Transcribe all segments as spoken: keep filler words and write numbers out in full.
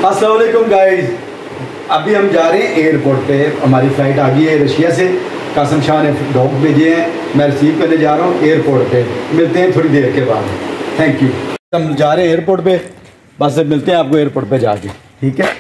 अस्सलाम वालेकुम गाइस, अभी हम जा रहे हैं एयरपोर्ट पे। हमारी फ़्लाइट आ गई है रशिया से। कासम शाह ने डॉग भेजे हैं, मैं रिसीव करने जा रहा हूँ एयरपोर्ट पे। मिलते हैं थोड़ी देर के बाद। Thank you. हम जा रहे हैं एयरपोर्ट पे, बस मिलते हैं आपको एयरपोर्ट पे जाके, ठीक है।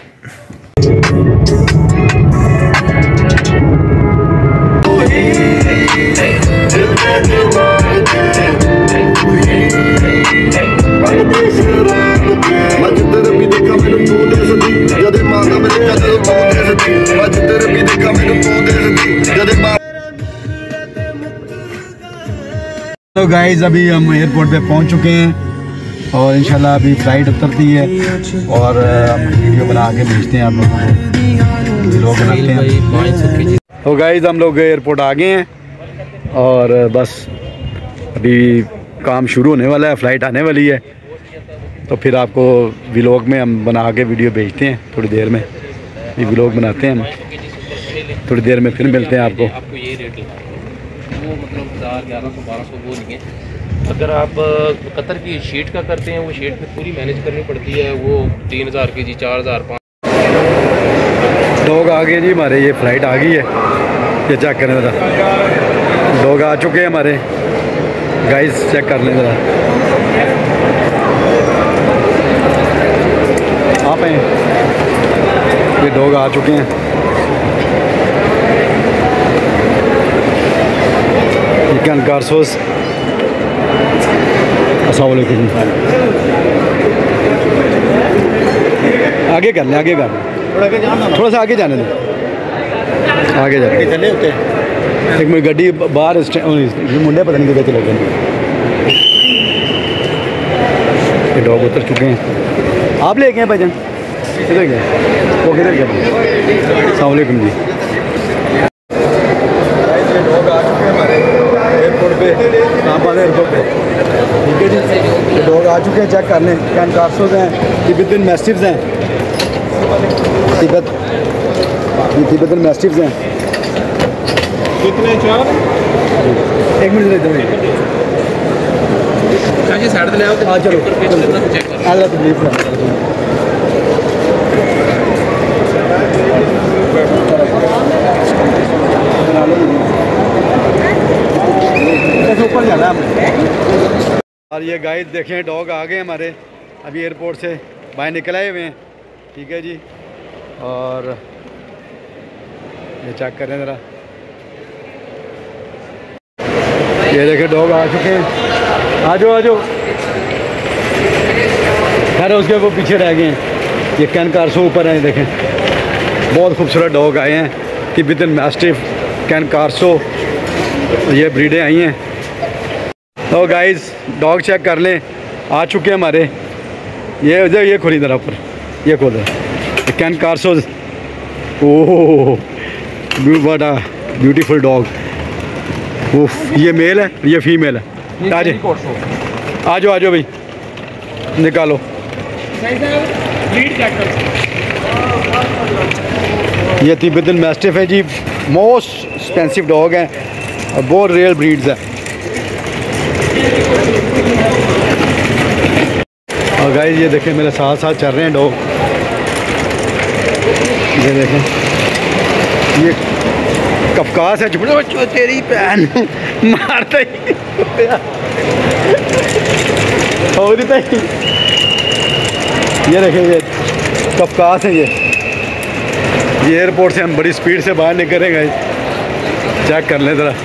तो गाइस अभी हम एयरपोर्ट पे पहुंच चुके हैं और इंशाल्लाह अभी फ़्लाइट उतरती है और हम वीडियो बना के भेजते हैं आप लोगों को, लोग बनाते हैं। तो गाइस हम लोग एयरपोर्ट आ गए हैं और बस अभी काम शुरू होने वाला है, फ़्लाइट आने वाली है। तो फिर आपको व्लॉग में हम बना के वीडियो भेजते हैं थोड़ी देर में। ये व्लॉग बनाते हैं हम, थोड़ी देर में फिर मिलते हैं आपको। आपको ये रेट वो मतलब हज़ार ग्यारह सौ बारह सौ वो नहीं है। अगर आप कतर की शीट का करते हैं, वो शीट में पूरी मैनेज करनी पड़ती है, वो तीन हज़ार के जी, चार हज़ार पाँच। डॉग आ गए जी हमारे, ये फ़्लाइट आ गई है, ये चेक करें ज़रा। डॉग आ चुके हैं हमारे गाइस, चेक कर लें ज़रा। आप हैं, ये डॉग आ चुके हैं। Cane corso. अस्सलाम वालेकुम। आगे कर लें, आगे कर लें, थोड़ा सा आगे जाने दें, आगे जाने चले होते हैं। एक मिनट, गड्डी बाहर मुंडे पता नहीं किधर चले गए। ये डॉग उतर चुके हैं। आप ले गए भाईजान, किधर गए वो, किधर गए? अस्सलाम वालेकुम जी। डॉग आ चुके हैं हमारे एयरपोर्ट पे, नापाल एयरपोर्ट पे, ठीक है जी। ये डॉग आ चुके हैं, चेक कर लें। कैन कारसोस हैं, तिब्बतन मैस्टिफ्स हैं, तिब्बत ये तिब्बतन मैस्टिफ्स हैं। कितने? चार। एक मिनट देते हैं, साइड ले आओ। हाँ चलो, अल्लाह तकलीफ है। ऊपर जाना है। और ये गाइस देखें, डॉग आ गए हमारे, अभी एयरपोर्ट से बाहर निकल आए हुए हैं, ठीक है जी। और ये चेक करें ज़रा, ये देखें डॉग आ चुके हैं। आ जाओ आ जाओ, खैर उसके वो पीछे रह गए हैं। ये कैन कारसो ऊपर हैं, देखें बहुत खूबसूरत डॉग आए हैं, तिब्बतन मैस्टिफ, कैन कारसो, ये ब्रीडें आई हैं। तो गाइस डॉग चेक कर लें, आ चुके हैं हमारे। ये उधर ये खोली इधर ऊपर, ये खोल दे। Cane corso, oh what a beautiful dog. उफ, ये मेल है, ये फीमेल है। आ जाओ आ जाओ आ जाओ भाई, निकालो। ये तिब्बतन मैस्टिफ है जी, मोस्ट एक्सपेंसिव डॉग है और बहुत रियल ब्रीड्स है। और गाइस ये देखें मेरे साथ साथ चल रहे हैं डॉग, ये देखें, ये कफकास है। बच्चों तेरी पैन मारता ही हो देता ही। ये देखें, ये कफकास है। ये ये एयरपोर्ट से हम बड़ी स्पीड से बाहर निकल रहे हैं, चेक कर लें ज़रा।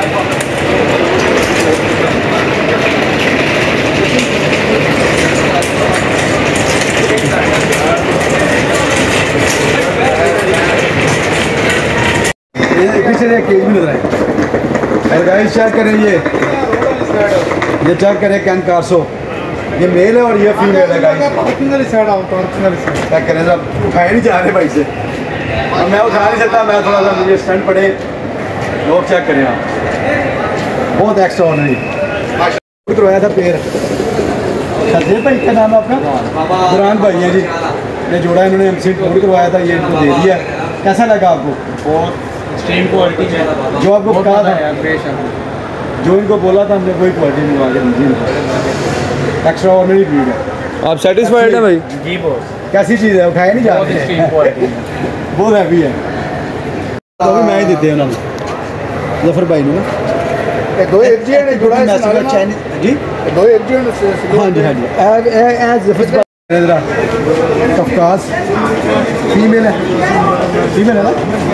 पीछे से केज भी नजर आए। और गाइस चेक करें, ये ये चेक करें कैन कारसो, ये मेल है और ये फीमेल है गाइस। चेक करें सब, उठाए नहीं जा रहे भाई से, और मैं उठा नहीं सकता, मैं थोड़ा सा मुझे स्टंट पड़े। लोग चेक करें आप, बहुत एक्स्ट्रा ऑर्डिनरी करवाया था पेड़। सदे भाई क्या नाम है आपका? बुरहान भाई हैं जी, ये जोड़ा इन्होंने हमसे टूर करवाया था, ये इनको दे दिया। कैसा लगा आपको? बहुत एक्सट्रीम क्वालिटी में, जो आपको कहा था, जो इनको बोला था हमने, कोई क्वालिटी मंगवा के दीजिए। एक्स्ट्रा ऑर्डिनरी ब्रीड है। आप सेटिस्फाइड हैं भाई? जी बॉस, कैसी चीज़ है, उठाए नहीं जा बहुत रहे एक्सट्रीम क्वालिटी है। बहुत हैवी है, तो भी मैं ही देते हैं उन्होंने जफर भाई ने ना दो एक जी ने जुड़ा है इससे चाइनीज जी। दो एक जी ने हाँ जी हाँ जी ए- ए- ए जफर भाई जरा कफकास फीमेल है, फीमेल है ना,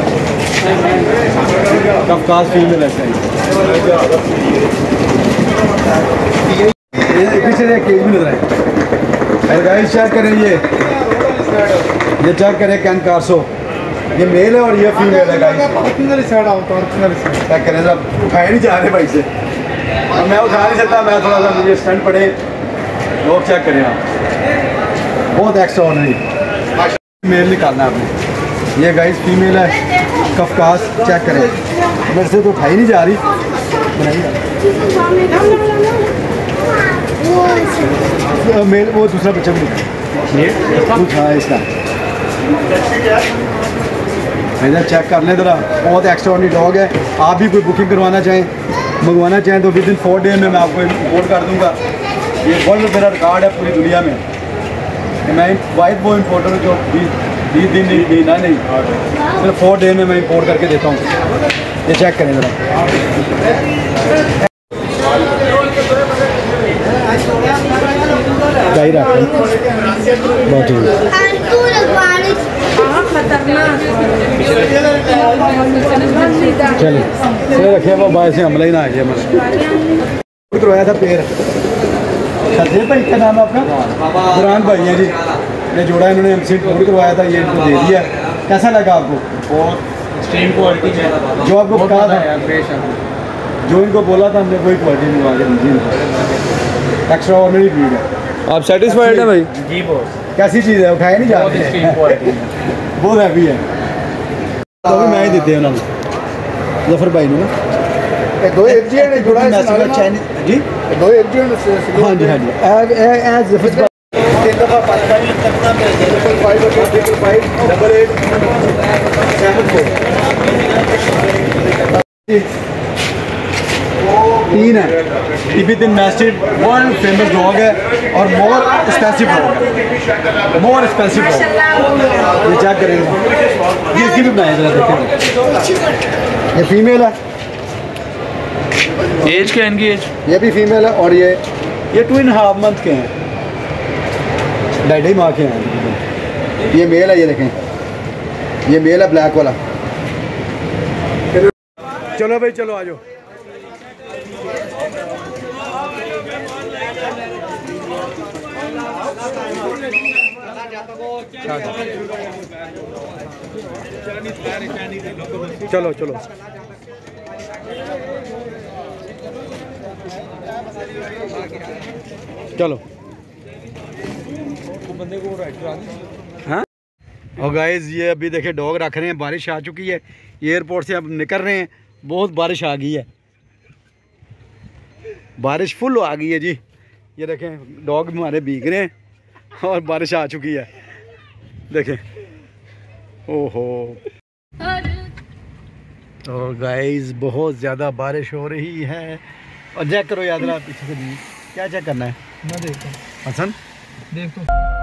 कफकास फीमेल है शायद। ये पीछे से केज भी नजर आए। गाइस चेक करें, ये ये चेक करें कैन कार्सो, ये मेल है और ये फीमेल है गाइस। पार्किंग वाली साइड आओ, पार्किंग वाली साइड चेक करें जरा, उठाए नहीं जा रहे भाई से, और मैं उठा नहीं सकता, मैं थोड़ा सा मुझे स्टंट पड़े। लोग चेक करें आप, बहुत एक्स्ट्रा ऑर्डनरी मेल निकालना है आपने। ये गाइस फीमेल है कफकास, चेक करें, मेरे से तो उठाई नहीं जा रही, मेल वो दूसरा बच्चा भी हाँ इसका इधर चेक कर लें ज़रा, बहुत एक्स्ट्रा ऑर्डनरी डॉग है। आप भी कोई बुकिंग करवाना चाहें, मंगवाना चाहें तो विद इन फोर डे में मैं आपको इम्पोर्ट कर दूंगा। ये वर्ल्ड मेरा रिकॉर्ड है पूरी दुनिया में, मैं वाइट वो इम्पोर्टर हूँ जो बीस दिन नहीं देना नहीं, सिर्फ फोर डे में मैं इम्पोर्ट करके देता हूँ। ये चेक करें ज़रा, क्या रहा बहुत चलिए ये रखे वो बाहर से हमला ही ना आ जाए। मैंने करवाया था पेड़, सदे भाई क्या नाम है आपका? बुरहान भाई हैं जी, ने जोड़ा इन्होंने हमसे टूर करवाया था, ये इनको दे दिया। कैसा लगा आपको? बहुत एक्सट्रीम क्वालिटी है, जो आपको कहा था, जो इनको बोला था हमने वही क्वालिटी मंगवा के दीजिए, एक्स्ट्रा ऑर्डनरी ब्रीड है। आप सेटिस्फाइड हैं भाई? जी बॉस, कैसी चीज़ है, उठाए नहीं जा बहुत एक्सट्रीम रहे, क्वालिटी है। बहुत हैवी है, तो भी मैं ही देते हैं उन्होंने जफर भाई ने ना। दो एक जी ने जुड़ा है इससे चाइनीज जी। दो एक जी ने हाँ जी हाँ जी ए- ए- ए जफर तीन दफ़ा पाकिस्तानी करना triple five triple five double eight seven four तीन है। Tibetan mastiff world famous dog है और मोर एक्सपेंसिव डॉग है, मोर एक्सपेंसिव डॉग। ये चेक करेंगे, ये इसकी भी बनाए जरा देखें, ये फीमेल है, एज क्या इनकी एज? ये भी फीमेल है, और ये ये टू एंड हाफ मंथ के हैं, ढाई ढाई माह के हैं। ये मेल है, ये देखें, ये मेल है ब्लैक वाला। चलो भाई चलो आ जाओ। चलो चलो चलो बंदे को हाँ। और गाइस ये अभी देखे डॉग रख रहे हैं, बारिश आ चुकी है, एयरपोर्ट से अब निकल रहे हैं, बहुत बारिश आ गई है, बारिश फुल आ गई है जी। ये देखें डॉग हमारे भीग रहे हैं और बारिश आ चुकी है, देखें ओहो। तो गाइस बहुत ज़्यादा बारिश हो रही है, और चेक करो याद रहा पीछे से क्या चेक करना है, मैं देखता हूं हसन देखता हूं।